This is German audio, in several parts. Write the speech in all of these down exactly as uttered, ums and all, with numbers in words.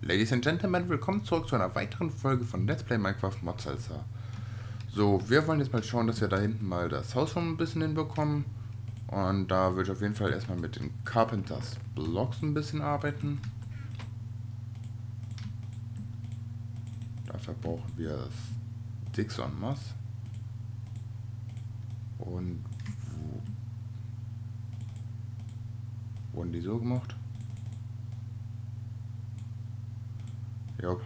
Ladies and Gentlemen, willkommen zurück zu einer weiteren Folge von Let's Play Minecraft Mod Salsa. So, wir wollen jetzt mal schauen, dass wir da hinten mal das Haus schon ein bisschen hinbekommen. Und da würde ich auf jeden Fall erstmal mit den Carpenters Blocks ein bisschen arbeiten. Dafür brauchen wir Sticks und Moss. Und wo wurden die so gemacht? Jupp.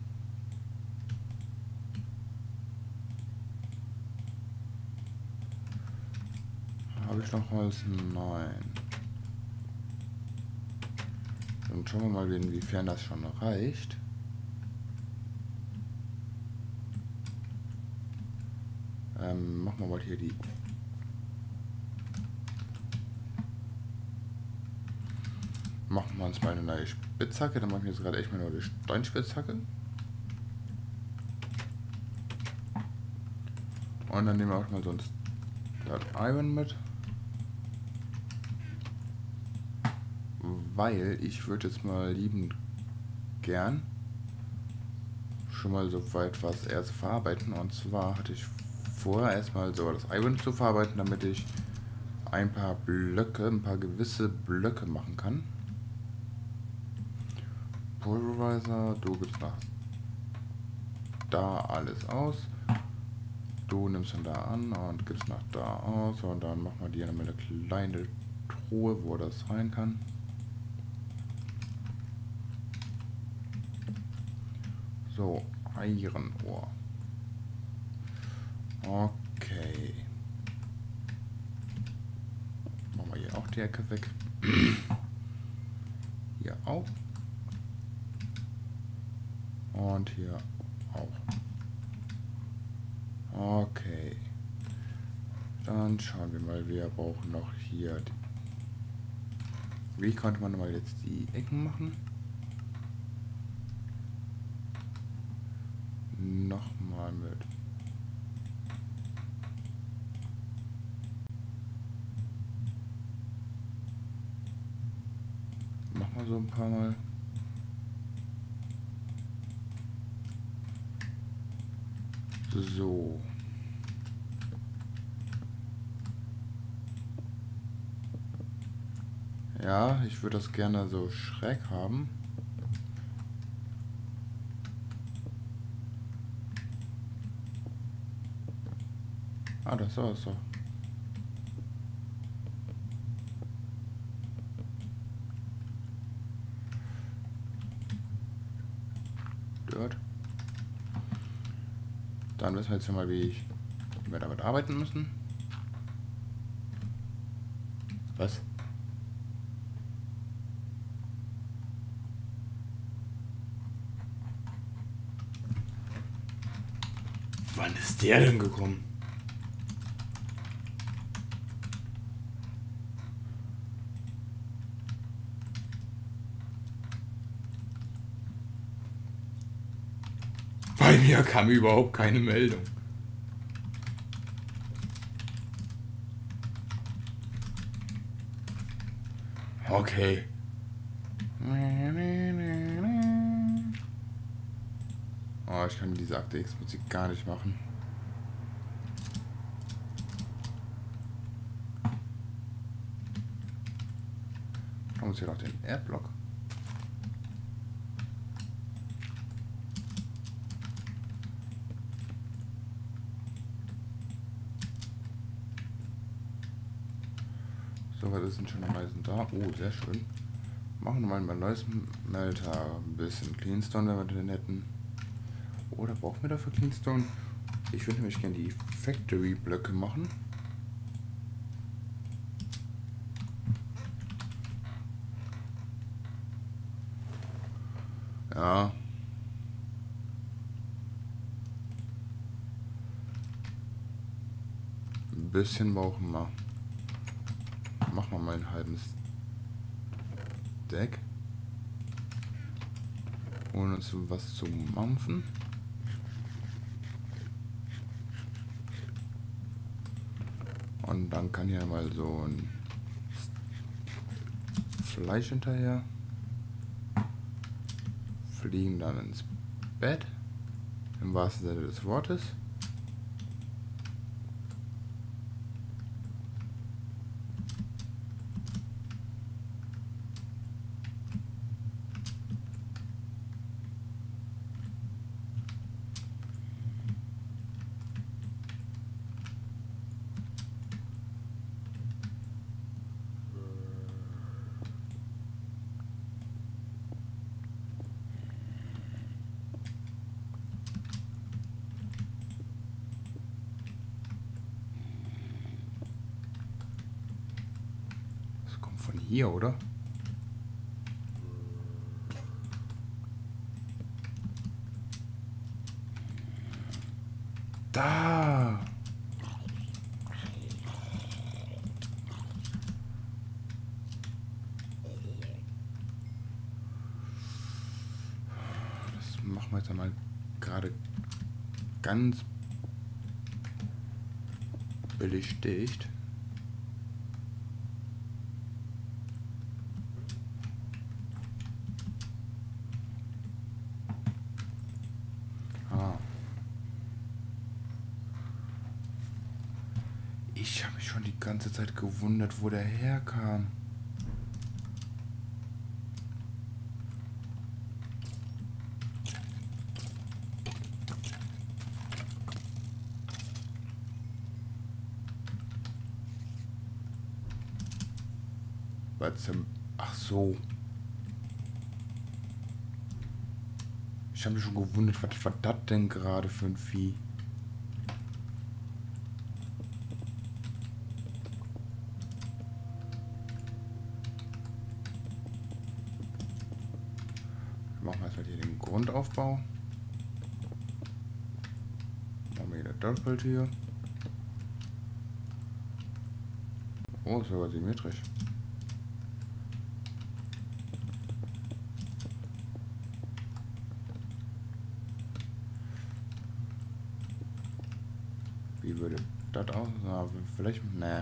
Habe ich noch Holz? Nein. Dann schauen wir mal, inwiefern das schon reicht. Ähm, machen wir mal hier die... Machen wir uns mal eine neue Spitzhacke. Dann machen wir jetzt gerade echt mal nur die Steinspitzhacke. Und dann nehmen wir auch mal sonst das Iron mit. Weil ich würde jetzt mal liebend gern schon mal so weit was erst verarbeiten. Und zwar hatte ich vor, erstmal so das Iron zu verarbeiten, damit ich ein paar Blöcke, ein paar gewisse Blöcke machen kann. Pulverizer, du gibst nach da alles aus. Du nimmst dann da an und gibst nach da aus. Und dann machen wir die in eine kleine Truhe, wo das rein kann. So, Eirenohr. Okay. Machen wir hier auch die Ecke weg. Hier auch. Und hier auch. Okay. Dann schauen wir mal, wir brauchen noch hier. Die Wie konnte man mal jetzt die Ecken machen? Nochmal mit. Mach mal so ein paar Mal. So. Ja, ich würde das gerne so schräg haben. Ah, das war es so. Dort. Dann wissen wir jetzt mal, wie, ich, wie wir damit arbeiten müssen. Was? Wann ist der denn gekommen? Bei mir kam überhaupt keine Meldung. Okay. Oh, ich kann diese Akte X-Musik gar nicht machen. Ich muss hier noch den Erdblock. So, was ist denn schon am meisten da? Oh, sehr schön. Machen wir mal mein neues Melter. Ein bisschen Cleanstone, wenn wir den hätten. Oder brauchen wir dafür Cleanstone? Ich würde nämlich gerne die Factory-Blöcke machen. Ja. Ein bisschen brauchen wir. Machen wir mal einen halben Stack. Ohne uns was zu mampfen. Und dann kann hier mal so ein Fleisch hinterher. fliegen dann ins Bett, im wahrsten Sinne des Wortes. Von hier, oder? Da! Das machen wir jetzt einmal gerade ganz billig dicht. Ich habe mich schon die ganze Zeit gewundert, wo der herkam. Was? Ach so. Ich habe mich schon gewundert, was war das denn gerade für ein Vieh? Machen wir erstmal hier den Grundaufbau. Machen wir wieder doppelt hier. Oh, ist sogar symmetrisch. Wie würde das aus? Na, vielleicht. Ne.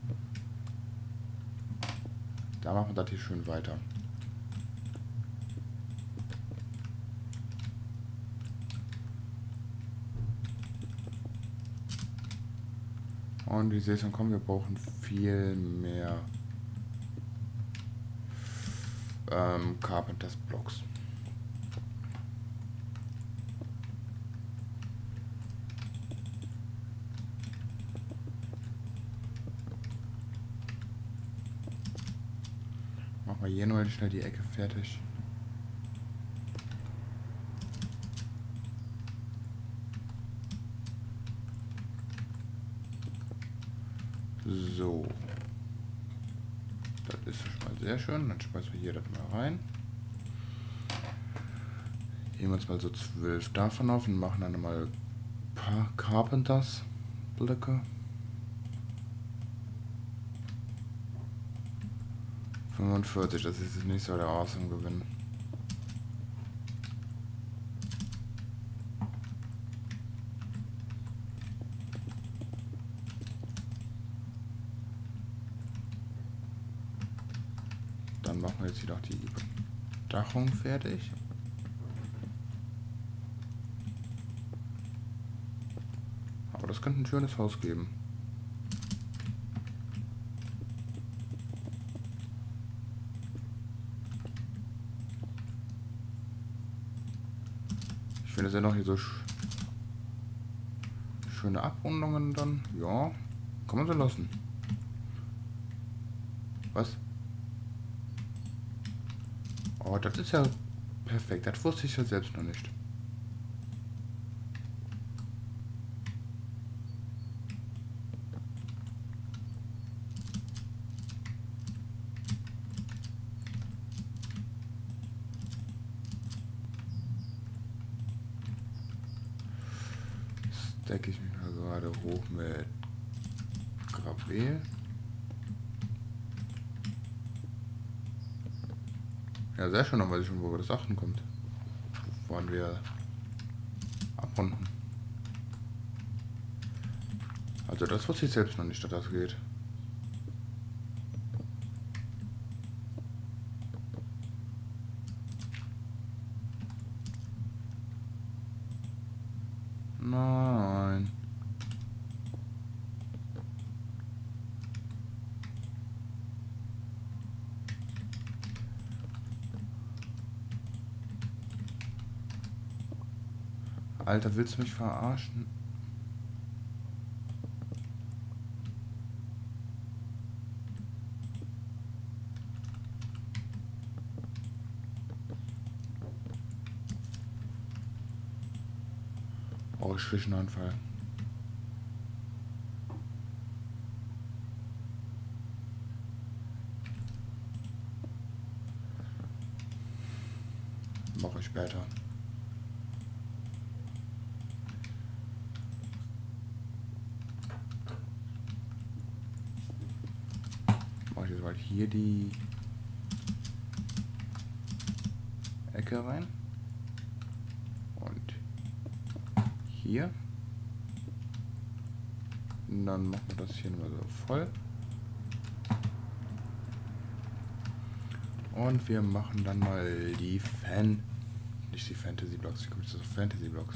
Da machen wir das hier schön weiter. Und ich sehe schon, komm, wir brauchen viel mehr ähm, Carpenters Blocks. Machen wir hier nur schnell die Ecke fertig. So. Das ist schon mal sehr schön. Dann schmeißen wir hier das mal rein. Nehmen wir uns mal so zwölf davon auf und machen dann mal ein paar Carpenters Blöcke. fünfundvierzig, das ist jetzt nicht so der awesome Gewinn. Dann machen wir jetzt hier noch die Überdachung fertig. Aber das könnte ein schönes Haus geben. Ich finde es ja noch hier so sch schöne Abrundungen dann. Ja, kann man so lassen. Was? Oh, das ist ja perfekt. Das wusste ich ja selbst noch nicht. Jetzt decke ich mich mal gerade hoch mit Gravel. Ja, sehr schön, dann weiß ich schon, wo das achten kommt. Wollen wir abrunden. Also das wusste ich selbst noch nicht, dass das geht. Nein. Alter, willst du mich verarschen? Oh, Zwischenanfall. Mache ich später. Mache ich jetzt mal hier die Ecke rein. Und hier. Und dann machen wir das hier mal so voll. Und wir machen dann mal die Fan... Nicht die Fantasy Blocks, wie kommt es auf Fantasy Blocks?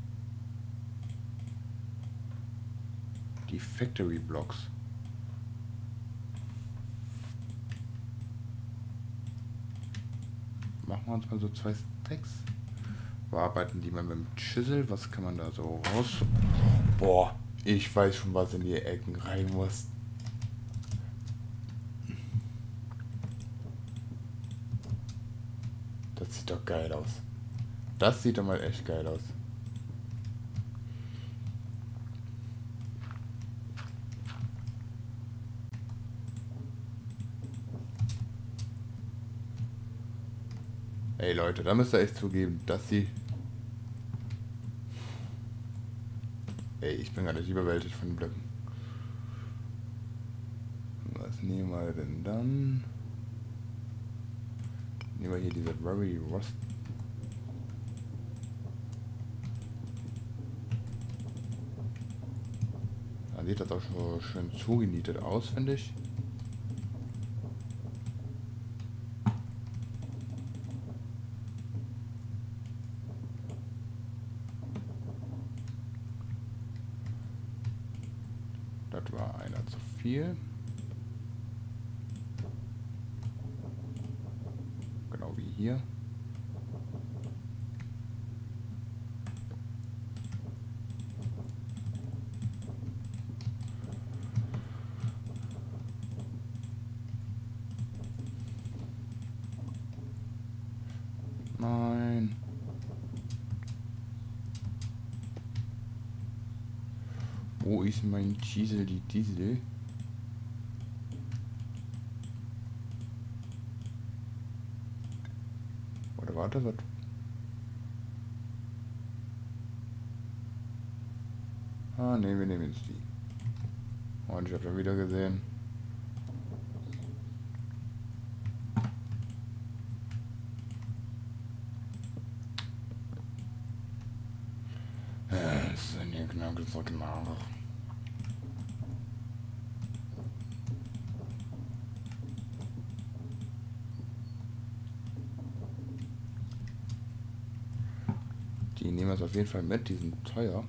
Die Factory Blocks. Machen wir uns mal so zwei Stacks. Bearbeiten die mal mit dem Chisel. Was kann man da so raus... Boah, ich weiß schon, was in die Ecken rein muss. Das sieht doch geil aus. Das sieht doch mal echt geil aus. Ey Leute, da müsst ihr echt zugeben, dass sie... Ey, ich bin gar nicht überwältigt von den Blöcken. Was nehmen wir denn dann? Nehmen wir hier diese Very Rust. Da sieht das auch schon schön zugenietet aus, finde ich. Das war einer zu viel. Genau wie hier. Nein. Wo ist mein Diesel, die Diesel? Oder warte, was? Ah, ne, wir nehmen jetzt die. Und ich habe schon wieder gesehen. Das sind hier genau gesagt nach. Die nehmen wir auf jeden Fall mit, die sind teuer.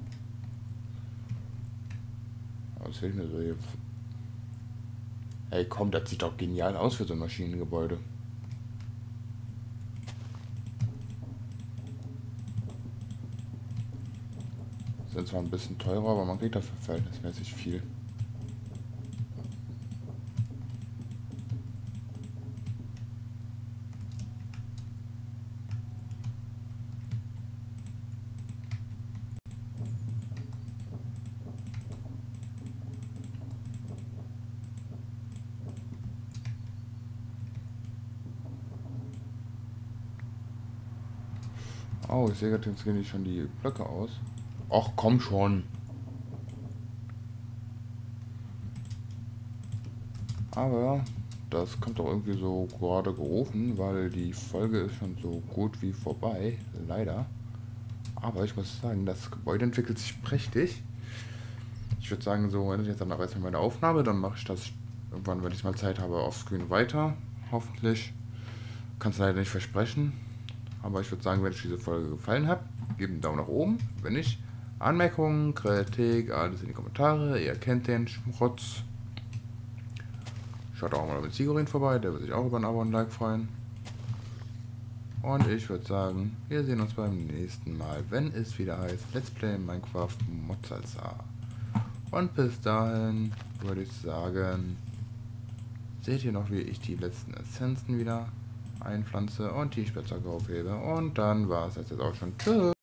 Aber es fehlt mir so hier. Ey komm, das sieht doch genial aus für so ein Maschinengebäude. Sind zwar ein bisschen teurer, aber man kriegt dafür verhältnismäßig viel. Oh, ich sehe gerade, jetzt gehen die schon die Blöcke aus. Ach, komm schon. Aber das kommt doch irgendwie so gerade gerufen, weil die Folge ist schon so gut wie vorbei, leider. Aber ich muss sagen, das Gebäude entwickelt sich prächtig. Ich würde sagen, so endet jetzt dann aber erstmal meine Aufnahme, dann mache ich das irgendwann, wenn ich mal Zeit habe, offscreen weiter. Hoffentlich. Kann es leider nicht versprechen. Aber ich würde sagen, wenn euch diese Folge gefallen hat, gebt einen Daumen nach oben. Wenn nicht, Anmerkungen, Kritik, alles in die Kommentare. Ihr kennt den Schmutz. Schaut auch mal mit Sigorin vorbei, der würde sich auch über ein Abo und ein Like freuen. Und ich würde sagen, wir sehen uns beim nächsten Mal, wenn es wieder heißt Let's Play Minecraft Modzalza. Und bis dahin würde ich sagen, seht ihr noch, wie ich die letzten Essenzen wieder einpflanze und die Spitzhacke aufhebe. Und dann war es jetzt auch schon. Tschüss.